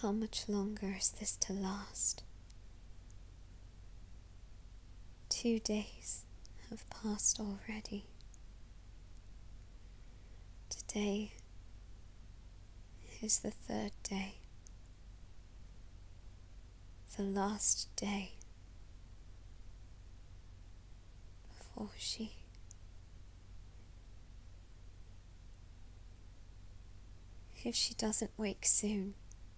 How much longer is this to last? 2 days have passed already. Today is the 3rd day, the last day before if she doesn't wake soon,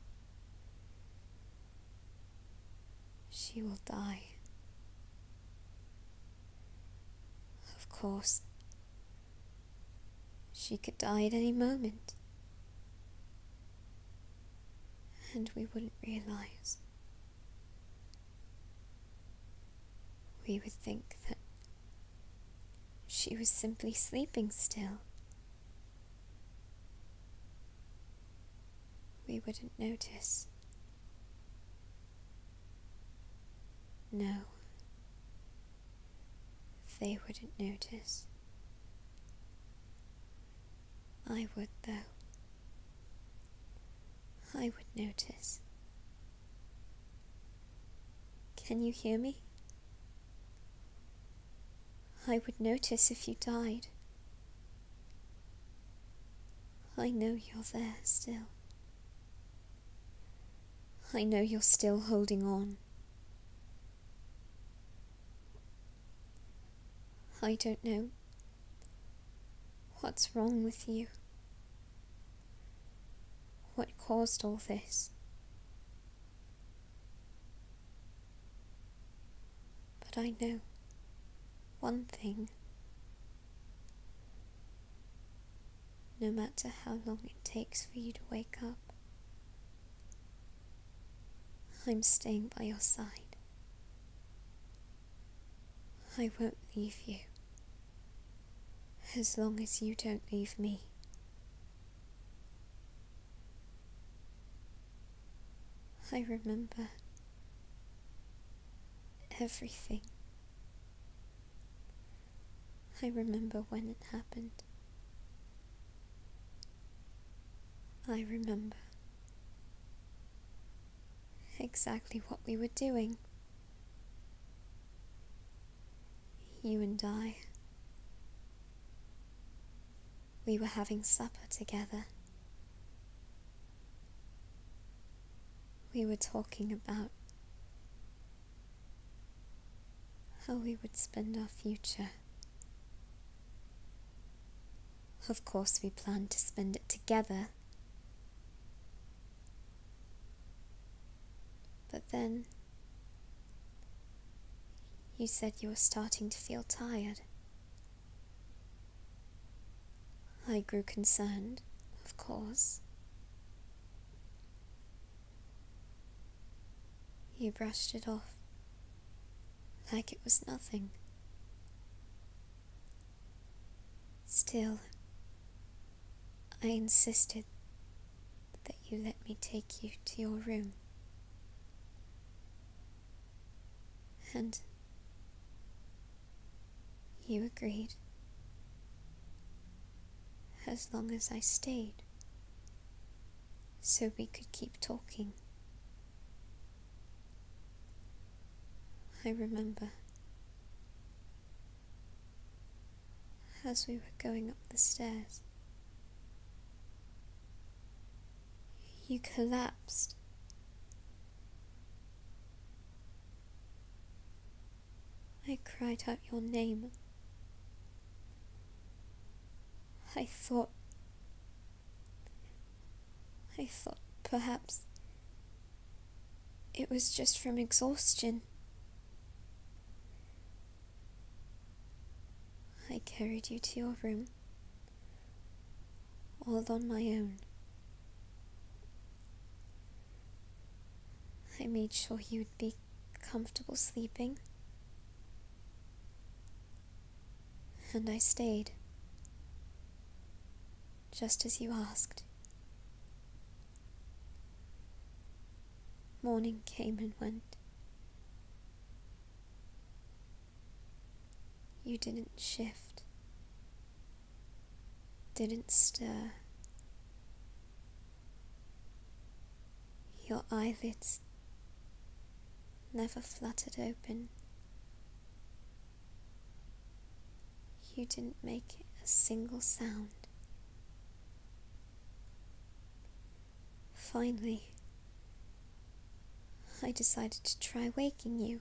she will die. Of course, she could die at any moment, and we wouldn't realize. We would think that she was simply sleeping still. We wouldn't notice. No, they wouldn't notice. I would, though. I would notice. Can you hear me? I would notice if you died. I know you're there still. I know you're still holding on. I don't know what's wrong with you. What caused all this? But I know one thing. No matter how long it takes for you to wake up, I'm staying by your side. I won't leave you, as long as you don't leave me. I remember everything. I remember when it happened. I remember exactly what we were doing. You and I. We were having supper together. We were talking about how we would spend our future. Of course, we planned to spend it together. But then, you said you were starting to feel tired. I grew concerned, of course. You brushed it off, like it was nothing. Still, I insisted that you let me take you to your room. And you agreed, as long as I stayed, so we could keep talking. I remember, as we were going up the stairs, you collapsed. I cried out your name. I thought perhaps it was just from exhaustion. I carried you to your room, all on my own. I made sure you would be comfortable sleeping. And I stayed, just as you asked. Morning came and went. You didn't shift, didn't stir. Your eyelids never fluttered open. You didn't make a single sound. Finally, I decided to try waking you.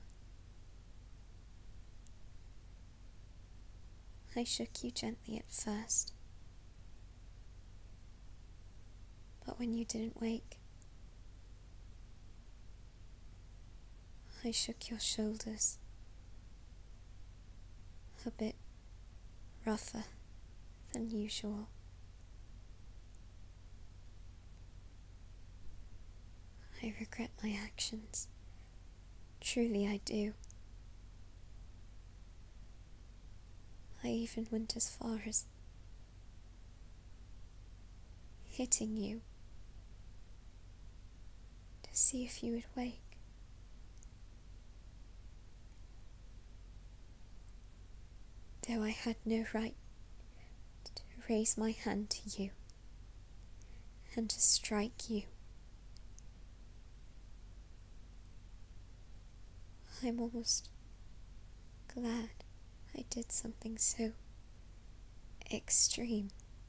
I shook you gently at first, but when you didn't wake, I shook your shoulders, a bit rougher than usual. I regret my actions. Truly I do. I even went as far as hitting you to see if you would wake. Though I had no right to raise my hand to you and to strike you. I'm almost glad I did something so extreme,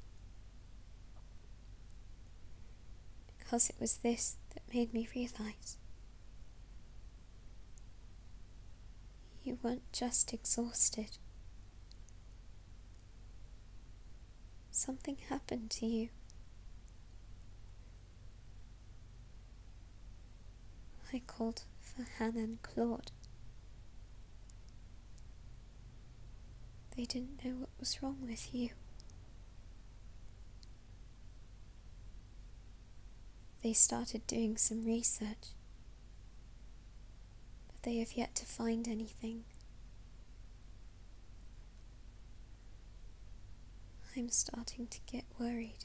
because it was this that made me realize you weren't just exhausted. Something happened to you. I called for Hannah and Claude. They didn't know what was wrong with you. They started doing some research, but they have yet to find anything. I'm starting to get worried.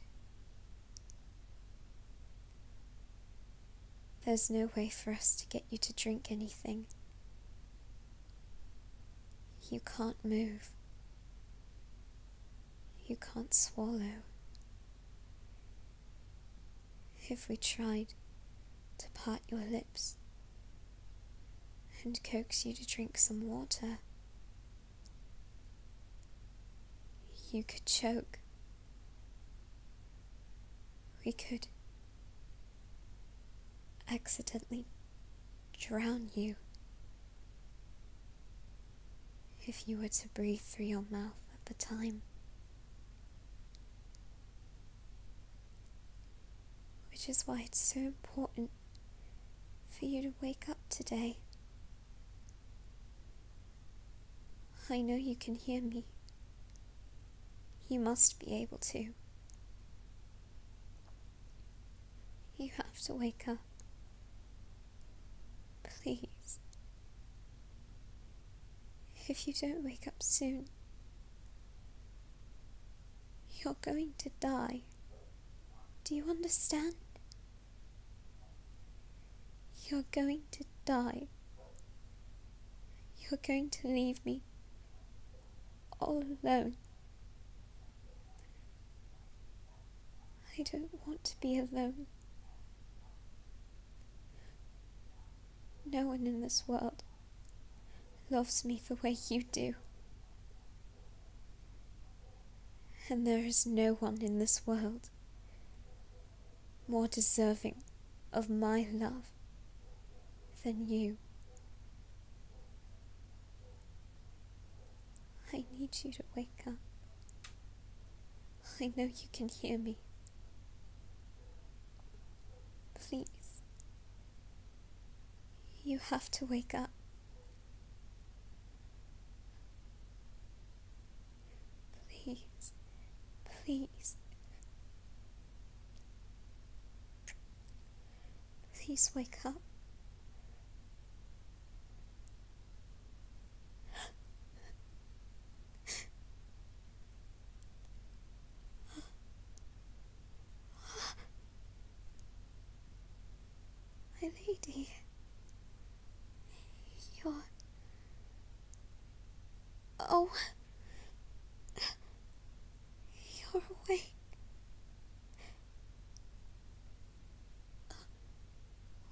There's no way for us to get you to drink anything. You can't move. You can't swallow. If we tried to part your lips and coax you to drink some water, you could choke. We could accidentally drown you if you were to breathe through your mouth at the time. Which is why it's so important for you to wake up today. I know you can hear me. You must be able to. You have to wake up. Please. If you don't wake up soon, you're going to die. Do you understand? You're going to die. You're going to leave me all alone. I don't want to be alone. No one in this world loves me the way you do. And there is no one in this world more deserving of my love than you. I need you to wake up. I know you can hear me. Please. You have to wake up. Please. Please. Please wake up. My lady, you're... Oh, you're awake.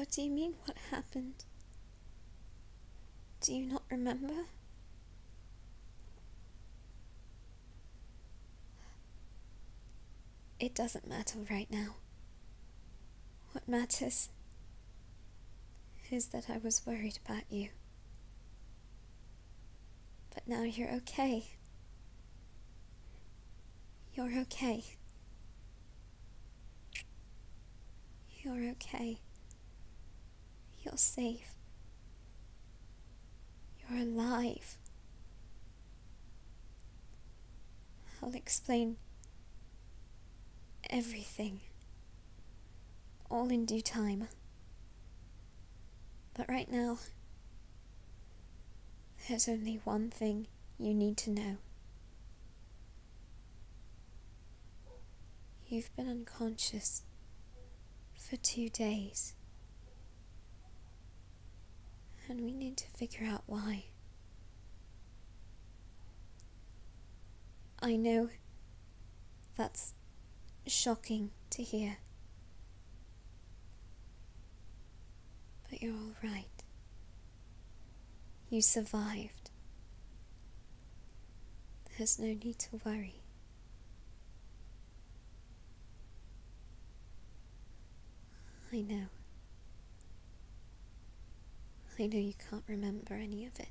What do you mean, what happened? Do you not remember? It doesn't matter right now. What matters is that I was worried about you. But now you're okay. You're okay. You're okay. You're safe. You're alive. I'll explain everything, all in due time. But right now, there's only one thing you need to know. You've been unconscious for 2 days. And we need to figure out why. I know that's shocking to hear. But you're all right. You survived. There's no need to worry. I know. I know you can't remember any of it.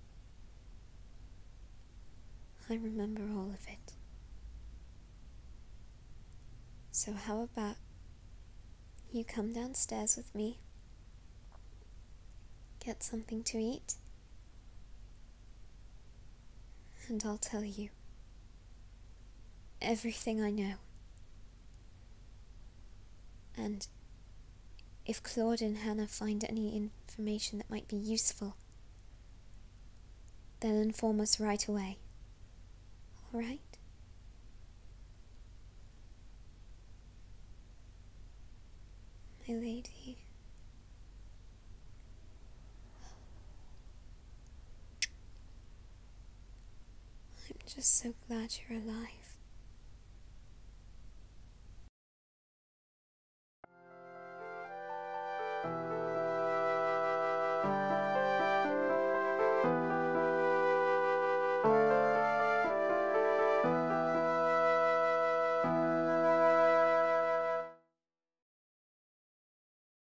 I remember all of it. So how about you come downstairs with me, get something to eat, and I'll tell you everything I know. And if Claude and Hannah find any information that might be useful, they'll inform us right away. All right? My lady. I'm just so glad you're alive.